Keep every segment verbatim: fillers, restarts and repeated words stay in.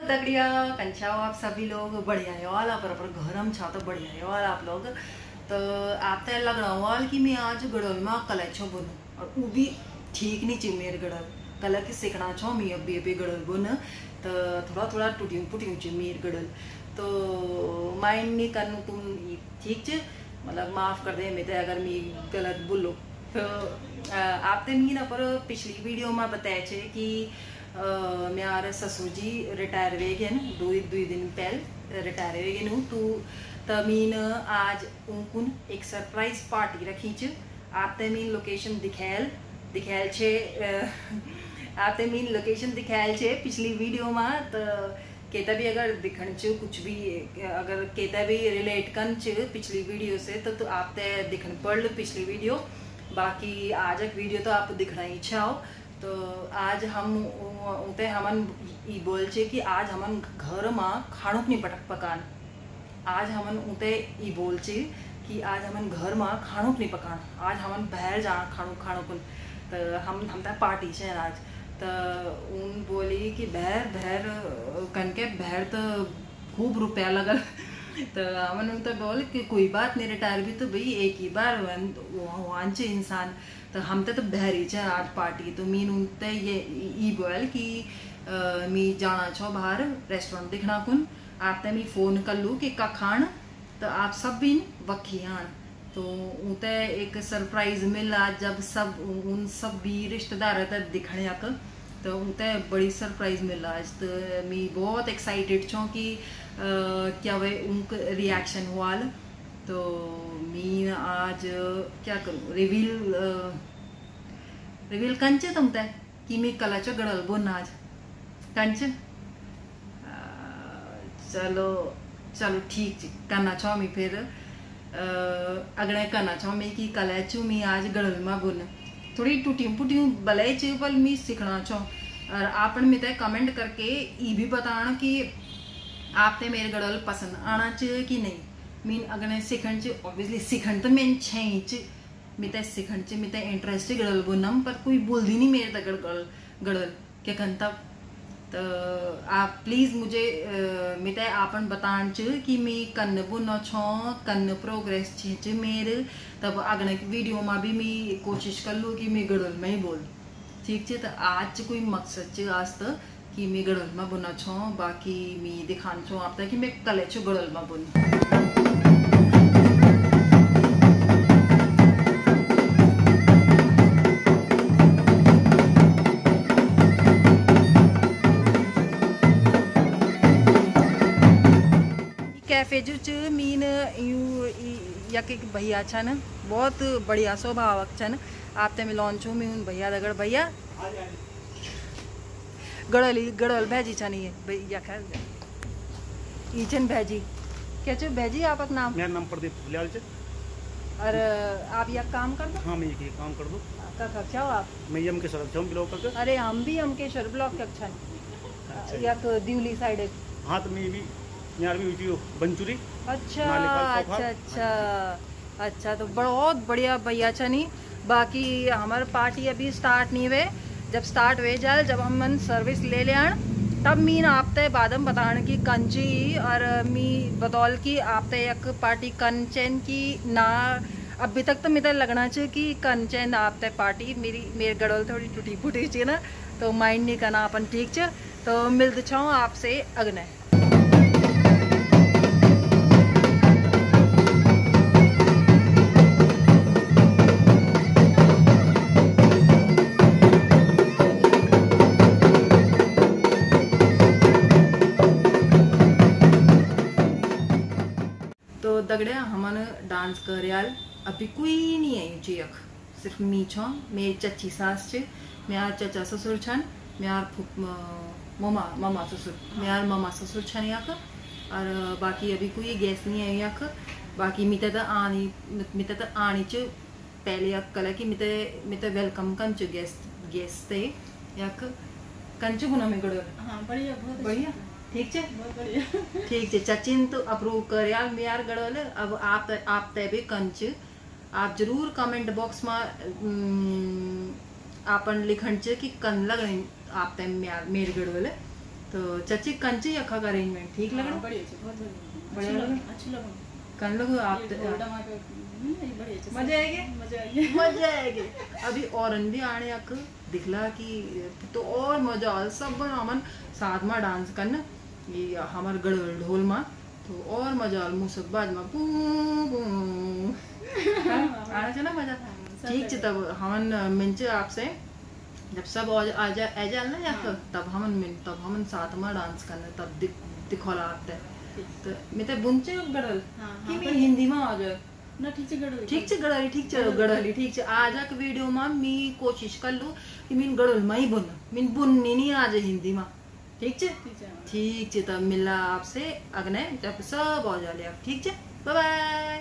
दगड़िया कंचाओ आप सभी लोग बढ़िया है वाला पर पर घर हम छा तो बढ़िया है वाला आप लोग तो आप तो लग रहा वाल कि मैं आज गड़ल में कल छो बुन और वो भी ठीक नहीं ची मेरे गड़ल कल के सीखना छो मैं अभी अभी गड़ल बुन तो थोड़ा थोड़ा टूटी पुटी ची मेरे गड़ल तो माइंड नहीं करनू तुम ठीक च मतलब माफ़ कर दे मैं अगर मैं गलत बोलो तो आप मी ना पर पिछली वीडियो में बताया छे कि मेरे ससुर जी रिटायर वे गए दो दो दिन पहले रिटायर वे गए तो तमीन आज उनकुन एक सरप्राइज पार्टी रखी च आप मीन लोकेशन दिखायल दिखायल छे आप मीन लोकेशन दिखायल छे पिछली वीडियो में तो केता भी अगर दिखण च कुछ भी अगर केता भी रिलेट कन च पिछली वीडियो से तो, तो आप ते दिखण पड़ पिछली वीडियो बाकी आज एक वीडियो तो आप दिखना ही चाहो तो आज हम उते हमन ई बोल छे कि आज हमन घर में खाणो नहीं पटक पकान आज हमन उते ई बोल छे कि आज हमन घर में खाणो नहीं पकान आज हमन बाहर जाना खाणो खाणो कुन तो हम हम ता पार्टी छे आज तो उन बोली कि बहर बहर कन के बहर तो खूब रुपया लगल तो हमन उन तो बोल कि कोई बात नहीं रिटायर भी तो भाई एक ही बार वहाँ चे इंसान तो हम तो बहर ही आज पार्टी तो मीन उनते ये ई बोल कि मी जाना छो बाहर रेस्टोरेंट दिखना कुन आप ते मी फोन कर लूँ कि का खान तो आप सब भी वक्खी आन तो उते एक सरप्राइज मिला जब सब उन सब भी रिश्तेदार तक दिखने आक तो उते बड़ी सरप्राइज मिला आज तो मी बहुत एक्साइटेड छो कि क्या वे उनक रिएक्शन हुआ तो मी आज क्या करूँ रिवील रिवील कंच तुम ते कि मी कला चो गड़ल बोन आज कंच चलो चलो ठीक ची करना छो मी फिर अगड़े करना छो मैं कि कल चू मी आज गड़ल में बुन थोड़ी टूटी पुटी भले च पर मी सीखना छो और आपन मिते कमेंट करके ये भी बताना कि आप ते मेरे गड़ल पसंद आना च कि नहीं मीन अगड़े सीखन च ऑब्वियसली सीखन तो मैं छे च मिते सीखन च मिते इंटरेस्ट गड़ल बुनम पर कोई बोलती नहीं मेरे तक गड़ल गड़ल क्या कहता तो आप प्लीज़ मुझे मिते आपन बतान च कि मैं कन्न बुनो छो कन्न प्रोग्रेस छे च मेरे तब अगले वीडियो में भी मैं कोशिश कर लूँ कि मैं गड़ल में ही बोल ठीक है तो आज कोई मकसद च आज तो कि मैं गड़ल में बुना छो बाकी मैं दिखान छो आप कि मैं कल छो गड़ल में बुन कैफे जो च मीन यू यक एक भैया छन बहुत बढ़िया स्वभावक छन आप ते मिलोन छू मैं उन भैया दगड़ भैया गड़ल गड़ल भैजी छन ये भैया खैर ईचन भैजी क्या चो भैजी आपका नाम मेरा नाम प्रदीप फुलियाल छे और आप यह काम कर दो हाँ मैं ये काम कर दूँ का कक्षा हो आप मैं यम के सड़क छम ब्लॉक का अरे हम भी हम के शर ब्लॉक के छन यक दिवली साइड हाँ तो मैं भी यार भी हुई बंचुरी अच्छा अच्छा अच्छा अच्छा तो बहुत बढ़िया भैया छनी बाकी हमारे पार्टी अभी स्टार्ट नहीं हुए जब स्टार्ट हुए जाए जब हम सर्विस ले ले आन तब मीन आप ते बादम बताने की कंची और मी बतौल की आप ते एक पार्टी कंचन की ना अभी तक तो मेरे लगना चाहिए कि कंचन आप ते पार्टी मेरी मेरे गड़ल थोड़ी टूटी फूटी चाहिए ना तो माइंड नहीं करना अपन ठीक च तो मिलते छो आपसे अगने तो दगड़िया हमन डांस कर अभी कोई नहीं आई चियक सिर्फ मी छो मेरी चची सास च मेरा चचा ससुर छन मेरा ममा ममा ससुर मेरा ममा ससुर छन यक और बाकी अभी कोई गेस्ट नहीं आई यक बाकी मिते तो आनी मिते तो आनी च पहले यक कल कि मिते मिते वेलकम कन च गेस्ट गेस्ट थे यक कंच बुना में गड़ल हाँ बढ़िया बहुत बढ़िया ठीक छे बहुत बढ़िया ठीक है चचिन तो अप्रूव कर यार मैं यार गड़ल अब आप आप ते भी कंच आप जरूर कमेंट बॉक्स में आपन लिखन च कि कन लग आप ते मेर गड़ल तो चची कंची अखा का अरेंजमेंट ठीक लग रहा? बढ़िया लग रहा? कन लोग आप मजा आएगी मजा आएगी। अभी और भी आने अक दिखला कि तो और मजा आ सब हमन साथ में डांस करना ये हमार गढ़ ढोल में तो और मजा आ मुसक बाज में आना चला मजा। ठीक है तब हमन मिंचे आपसे जब सब आ जा आ जाए ना या तब हमन मिन तब हमन साथ में डांस करना तब दिख दिखोला आपते तो मैं तो बुनचे गड़ल कि मैं हिंदी में आ जाए ना ठीक से गड़ल ठीक से गड़ली ठीक से गड़ली ठीक से आज के वीडियो में मैं कोशिश कर लूँ कि मैं गड़ल में ही बुन मैं बुननी नहीं आज हिंदी में ठीक है ठीक है तब मिला आपसे अगले जब सब आ जाए आप ठीक है बाय बाय।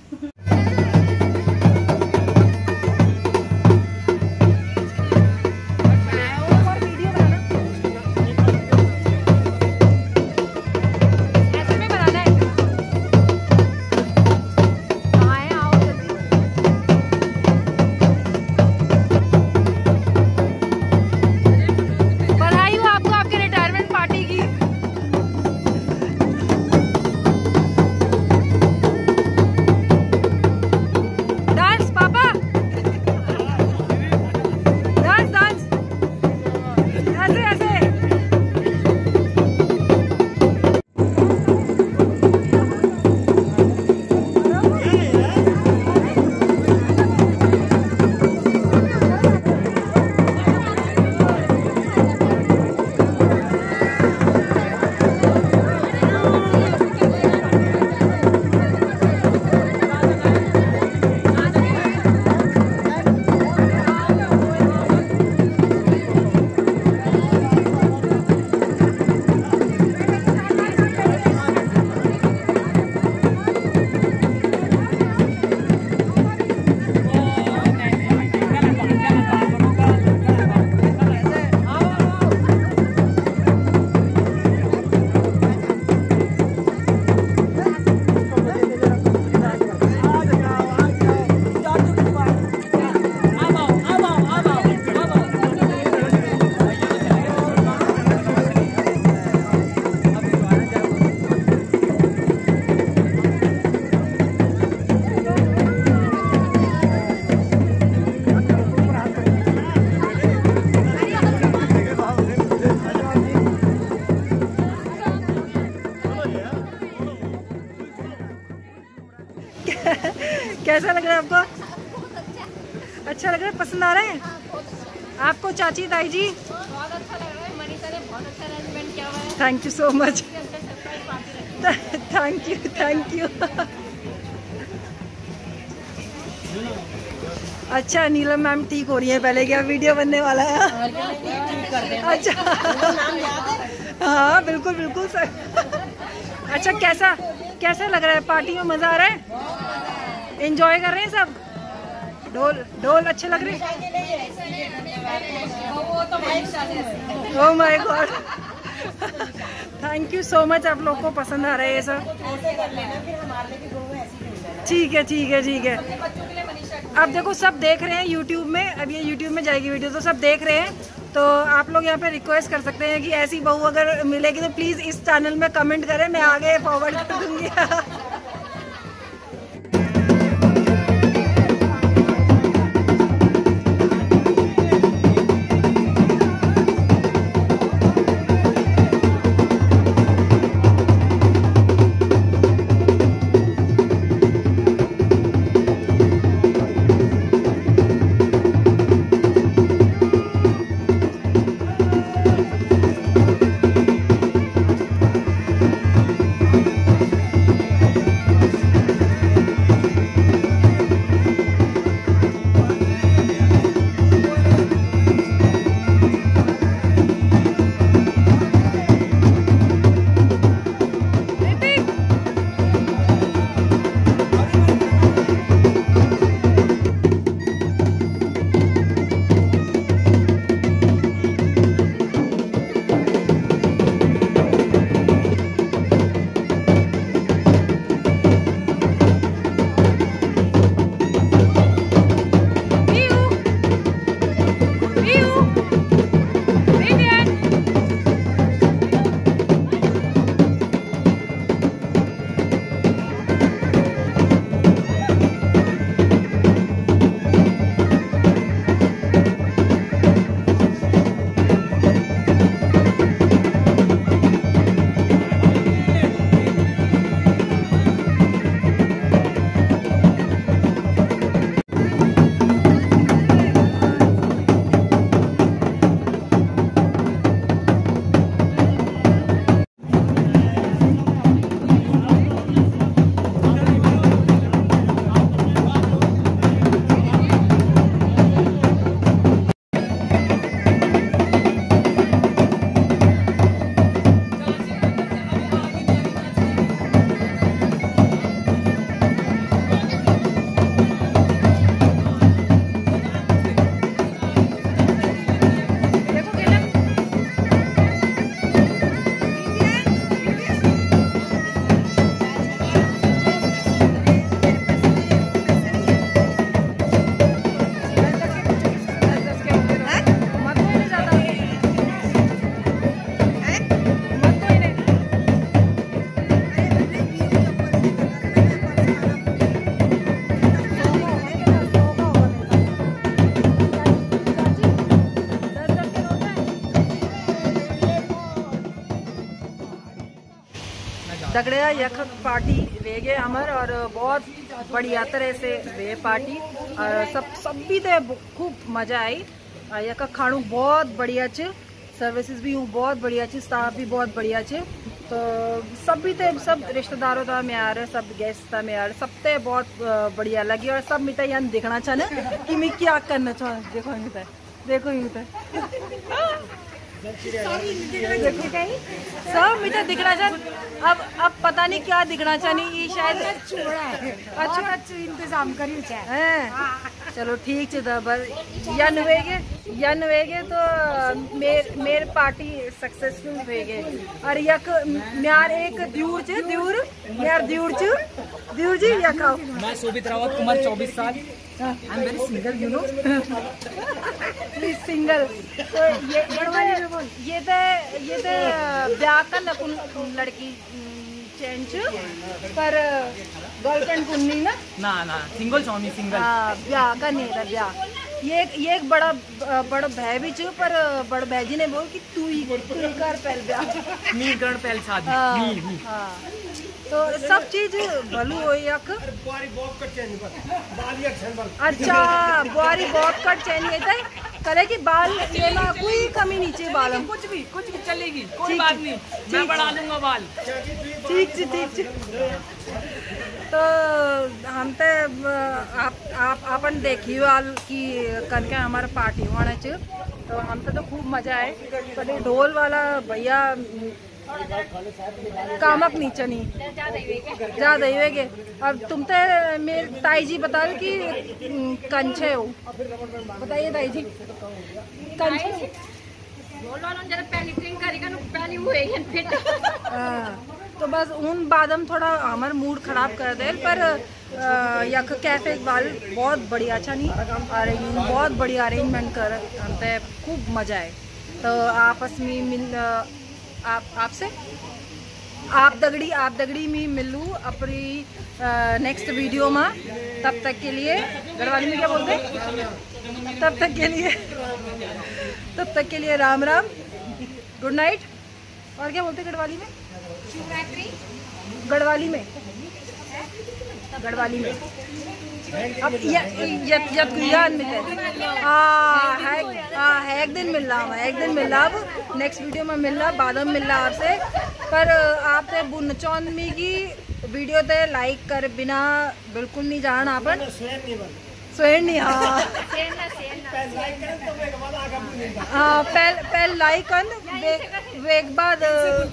कैसा लग रहा है आपको? अच्छा लग रहा है, पसंद आ रहा है आपको? चाची ताई जी बहुत अच्छा लग रहा है, मनीषा ने बहुत अच्छा अरेंजमेंट किया हुआ है। Thank you so much, thank you thank you. अच्छा नीलम मैम ठीक हो रही है, पहले क्या वीडियो बनने वाला है। अच्छा हाँ बिल्कुल बिल्कुल सर। अच्छा कैसा कैसा लग रहा है? पार्टी में मजा आ रहा है? एंजॉय कर रहे हैं सब? ढोल ढोल अच्छे लग रहे हैं? Oh my God, thank you so much, आप लोग को पसंद आ रहा है ये सब? ठीक है ठीक है ठीक है। अब देखो सब देख रहे हैं यूट्यूब में, अब ये यूट्यूब में जाएगी वीडियो तो सब देख रहे हैं, तो आप लोग यहाँ पे रिक्वेस्ट कर सकते हैं कि ऐसी बहू अगर मिलेगी तो प्लीज़ इस चैनल में कमेंट करें, मैं आगे फॉरवर्ड कर दूँगी। दगड़िया यख पार्टी वेगे अमर और बहुत बढ़िया तरह से वे पार्टी और सब सब भी तो खूब मजा आई। यख खाणु बहुत बढ़िया च, सर्विसेज भी हूँ बहुत बढ़िया च, स्टाफ भी बहुत बढ़िया च। तो सब भी थे, सब रिश्तेदारों था में आ रहे, सब गेस्ट था में आ रहे, सब ते बहुत बढ़िया लगी और सब मिता यहाँ देखना चाहना कि मैं क्या करना चाहूँ। देखो मिता देखो मिता सब मिता दिखना चाह। अब अब पता नहीं क्या दिखना चाहनी, ये शायद अच्छा इंतजाम करी है। चलो ठीक है बर यन वेगे यन वेगे तो मेर मेर पार्टी सक्सेसफुल वेगे। और यक म्यार एक द्यूर च द्यूर म्यार द्यूर च द्यूर जी यक आओ। मैं शोभित रावत, उम्र चौबीस साल, I am very single you know please single. तो ये ये तो ये तो ब्याह का नकुल लड़की चैन च पर गर्लफ्रेंड कुन्नी ना ना ना सिंगल सोनी सिंगल। हाँ ब्याह का नहीं था ब्याह। ये एक ये एक बड़ा बड़ा भाई भी च पर बड़ भाई जी ने बोल कि तू ही तू ही कर पहले ब्याह मी कर पहले शादी हाँ, मी मी हाँ। तो सब चीज भलू हो यक। अच्छा बुआरी बॉब कट चैन ये था करे कि बाल ये ना कोई कमी नीचे बाल कुछ भी कुछ भी चलेगी, कोई बात नहीं, मैं बढ़ा लूंगा बाल। ठीक ठीक ठीक। तो हम तो आप आप अपन देखी वाल की करके हमारा पार्टी होना च। तो हम तो, तो खूब मजा आए। कभी ढोल वाला भैया कामक नीचे नहीं ज्यादा ही वेगे। अब तुम तो मेरे ताई जी बता रहे कि कंचे हो, बताइए ताई जी कंचे तो बस उन बाद हम थोड़ा हमारा मूड खराब कर दे। पर यक कैफे वाल बहुत बढ़िया अच्छा नहीं अरेंजमेंट बहुत बढ़िया अरेंजमेंट कर हमते खूब मजा आए। तो आपस में मिल आप आपसे आप दगड़ी आप दगड़ी में मिलूँ अपनी नेक्स्ट वीडियो में। तब तक के लिए गढ़वाली में क्या बोलते हैं, तब तक के लिए तब तक के लिए राम राम, गुड नाइट। और क्या बोलते हैं गढ़वाली में, गढ़वाली में गढ़वाली में अब यद में हाँ है एक दिन मिल रहा हूँ एक दिन मिल रहा अब नेक्स्ट वीडियो में मिल रहा बाद में मिल रहा आपसे। पर आप बुनचौनमी की वीडियो ते लाइक कर बिना बिल्कुल नहीं जान अपन स्वयं नहीं। हाँ हाँ पहल पहल लाइक कर वेग बाद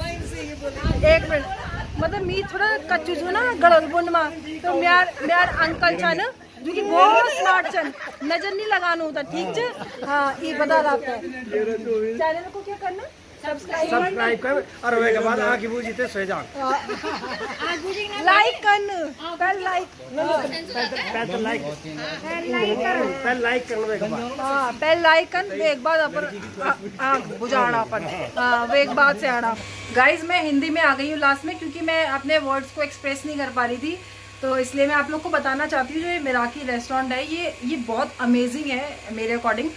एक मिनट मतलब मी थोड़ा कच्चू छू ना गड़बुन में। तो म्यार म्यार अंकल छा ना जो कि बहुत स्मार्ट छन, नजर नहीं लगाना होता ठीक है। हाँ ये बता रहा था चैनल को क्या करना सब्सक्राइब कर और वे के बाद आगे बुझी ते सो जा लाइक कर पहले लाइक पहले लाइक पहले लाइक कर वे के बाद हाँ पहले लाइक कर एक बार अपन आग बुझाना अपन हाँ वे एक बात से आना। गाइज मैं हिंदी में आ गई हूँ लास्ट में क्योंकि मैं अपने वर्ड्स को एक्सप्रेस नहीं कर पा रही थी। तो इसलिए मैं आप लोग को बताना चाहती हूँ जो ये मिराकी रेस्टोरेंट है ये ये बहुत अमेजिंग है मेरे अकॉर्डिंग।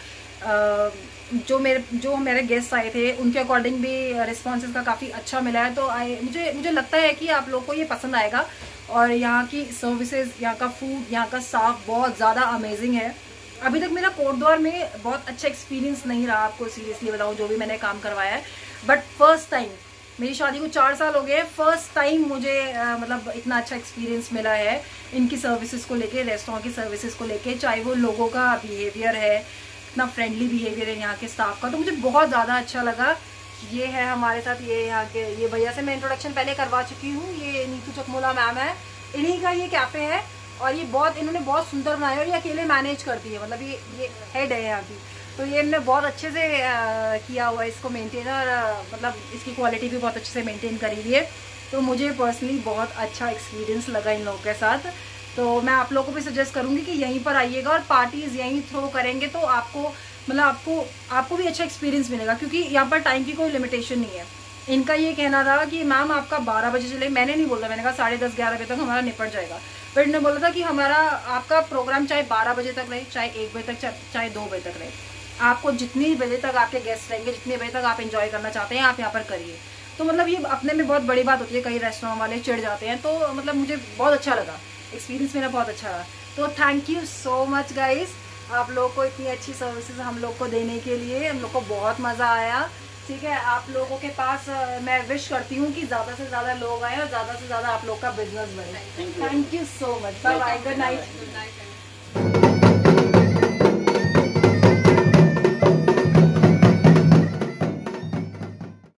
जो मेरे जो मेरे गेस्ट आए थे उनके अकॉर्डिंग भी रिस्पॉन्सेज का काफ़ी अच्छा मिला है। तो आई मुझे मुझे लगता है कि आप लोग को ये पसंद आएगा। और यहाँ की सर्विसेज, यहाँ का फूड, यहाँ का स्टाफ बहुत ज़्यादा अमेजिंग है। अभी तक मेरा कोटद्वार में बहुत अच्छा एक्सपीरियंस नहीं रहा, आपको सीरियसली बताऊँ जो भी मैंने काम करवाया है। बट फर्स्ट टाइम मेरी शादी को चार साल हो गए, फर्स्ट टाइम मुझे आ, मतलब इतना अच्छा एक्सपीरियंस मिला है इनकी सर्विसेज को लेके, रेस्टोरेंट की सर्विसेज को लेके। चाहे वो लोगों का बिहेवियर है, इतना फ्रेंडली बिहेवियर है यहाँ के स्टाफ का, तो मुझे बहुत ज़्यादा अच्छा लगा। ये है हमारे साथ, ये यहाँ के ये भैया से मैं इंट्रोडक्शन पहले करवा चुकी हूँ। ये नीतू चकमोला मैम है, इन्हीं का ये कैफ़े है और ये बहुत इन्होंने बहुत सुंदर बनाया और ये अकेले मैनेज करती है, मतलब ये ये हेड है यहाँ की। तो ये इन्होंने बहुत अच्छे से आ, किया हुआ है इसको मेंटेन, और आ, मतलब इसकी क्वालिटी भी बहुत अच्छे से मेंटेन करी हुई है। तो मुझे पर्सनली बहुत अच्छा एक्सपीरियंस लगा इन लोगों के साथ। तो मैं आप लोगों को भी सजेस्ट करूँगी कि यहीं पर आइएगा और पार्टीज़ यहीं थ्रो करेंगे तो आपको मतलब आपको आपको भी अच्छा एक्सपीरियंस मिलेगा, क्योंकि यहाँ पर टाइम की कोई लिमिटेशन नहीं है। इनका ये कहना था कि मैम आपका बारह बजे चले, मैंने नहीं बोला, मैंने कहा साढ़े दस ग्यारह बजे तक हमारा निपट जाएगा। बट इन्होंने बोला था कि हमारा आपका प्रोग्राम चाहे बारह बजे तक रहे, चाहे एक बजे तक, चाहे दो बजे तक रहे, आपको जितनी बजे तक आपके गेस्ट रहेंगे, जितने बजे तक आप एंजॉय करना चाहते हैं आप यहाँ पर करिए। तो मतलब ये अपने में बहुत बड़ी बात होती है, कई रेस्टोरेंट वाले चिढ़ जाते हैं, तो मतलब मुझे बहुत अच्छा लगा, एक्सपीरियंस मेरा बहुत अच्छा रहा। तो thank you so much guys, आप लोग को इतनी अच्छी सर्विसेज हम लोग को देने के लिए, हम लोग को बहुत मज़ा आया। ठीक है, आप लोगों के पास मैं विश करती हूँ कि ज़्यादा से ज़्यादा लोग आए और ज़्यादा से ज़्यादा आप लोग का बिजनेस बढ़े। Thank you so much, bye bye, good night.